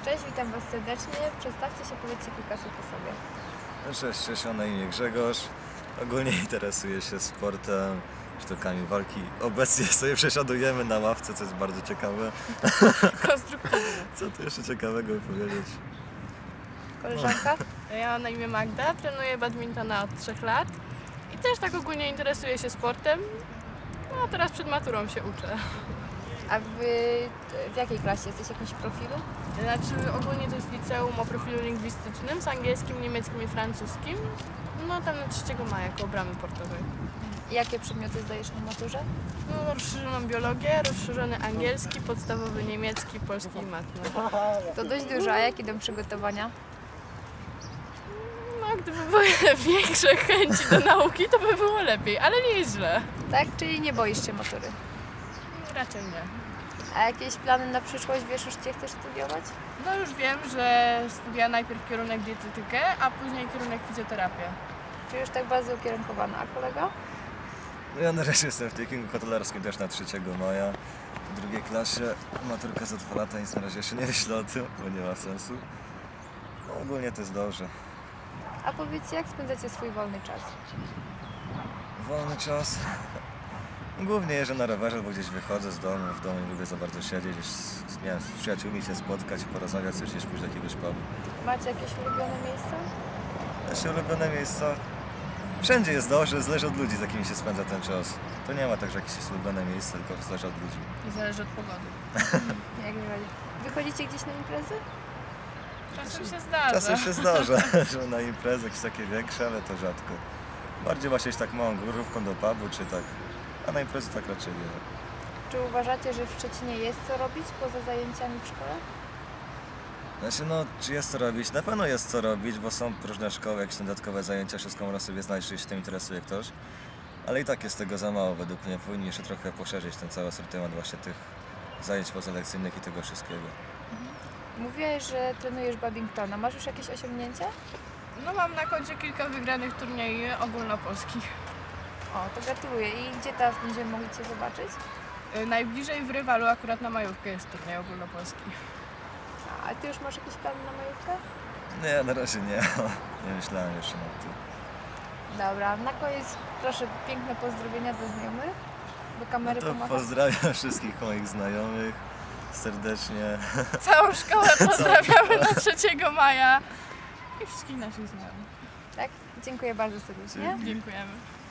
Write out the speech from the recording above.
Cześć, witam Was serdecznie. Przedstawcie się, powiedzcie kilka słów o sobie. Cześć, mam na imię Grzegorz. Ogólnie interesuję się sportem, sztukami walki. Obecnie sobie przesiadujemy na ławce, co jest bardzo ciekawe. Konstruktywne. Co tu jeszcze ciekawego powiedzieć? Koleżanka? Ja mam na imię Magda, trenuję badmintona od 3 lat i też tak ogólnie interesuję się sportem. No a teraz przed maturą się uczę. A Wy w jakiej klasie jesteś? W jakimś profilu? Znaczy ogólnie to jest liceum o profilu lingwistycznym z angielskim, niemieckim i francuskim. No tam na 3 maja koło bramy portowej. Jakie przedmioty zdajesz na maturze? No rozszerzoną biologię, rozszerzony angielski, podstawowy niemiecki, polski i matmę. To dość dużo, a jak idą przygotowania? No gdyby były większe chęci do nauki, to by było lepiej, ale nie jest źle. Tak? Czyli nie boisz się matury? Raczej nie. A jakieś plany na przyszłość? Wiesz już, gdzie chcesz studiować? No już wiem, że studia najpierw kierunek dietetykę, a później kierunek fizjoterapię. Czy już tak bardzo ukierunkowana? A kolega? No ja na razie jestem w takim hotelarskim też na 3 maja. W drugiej klasie. Maturka za 2 lata, nic na razie jeszcze nie myślę o tym, bo nie ma sensu. No, ogólnie to jest dobrze. A powiedzcie, jak spędzacie swój wolny czas? Wolny czas. Głównie jeżdżę na rowerze, bo gdzieś wychodzę z domu. W domu nie lubię za bardzo siedzieć, gdzieś nie wiem, z przyjaciółmi się spotkać i porozmawiać coś, niż pójść do jakiegoś pubu. Macie jakieś ulubione miejsca? Nasze ulubione miejsca. Wszędzie jest dobrze, zależy od ludzi, z jakimi się spędza ten czas. To nie ma tak, że jakieś jest ulubione miejsce, tylko zależy od ludzi. I zależy od pogody. Jak najbardziej. Wychodzicie gdzieś na imprezy? Czasem się zdarza. Czasem się zdarza, że na imprezy jakieś takie większe, ale to rzadko. Bardziej właśnie tak małą grupką do pubu, czy tak. A na imprezy tak raczej nie. Czy uważacie, że w Szczecinie jest co robić poza zajęciami w szkole? Znaczy no, czy jest co robić? Na pewno jest co robić, bo są różne szkoły, jakieś dodatkowe zajęcia, wszystko można sobie znaleźć, jeśli się tym interesuje ktoś. Ale i tak jest tego za mało według mnie. Powinni jeszcze trochę poszerzyć ten cały asortyment właśnie tych zajęć pozalekcyjnych i tego wszystkiego. Mówiłeś, że trenujesz badmintona. Masz już jakieś osiągnięcia? No mam na koncie kilka wygranych turniejów ogólnopolskich. O, to gratuluję. I gdzie teraz będziemy mogli Cię zobaczyć? Najbliżej w Rywalu akurat na majówkę jest turniej ogólnopolski. A Ty już masz jakieś plany na majówkę? Nie, na razie nie. Nie myślałem jeszcze nad tym. Dobra, na koniec proszę piękne pozdrowienia do znajomych. Do kamery To pomachasz. pozdrawiam wszystkich moich znajomych serdecznie. Całą szkołę pozdrawiamy na 3 maja i wszystkich naszych znajomych. Tak? Dziękuję bardzo serdecznie. Dziękujemy.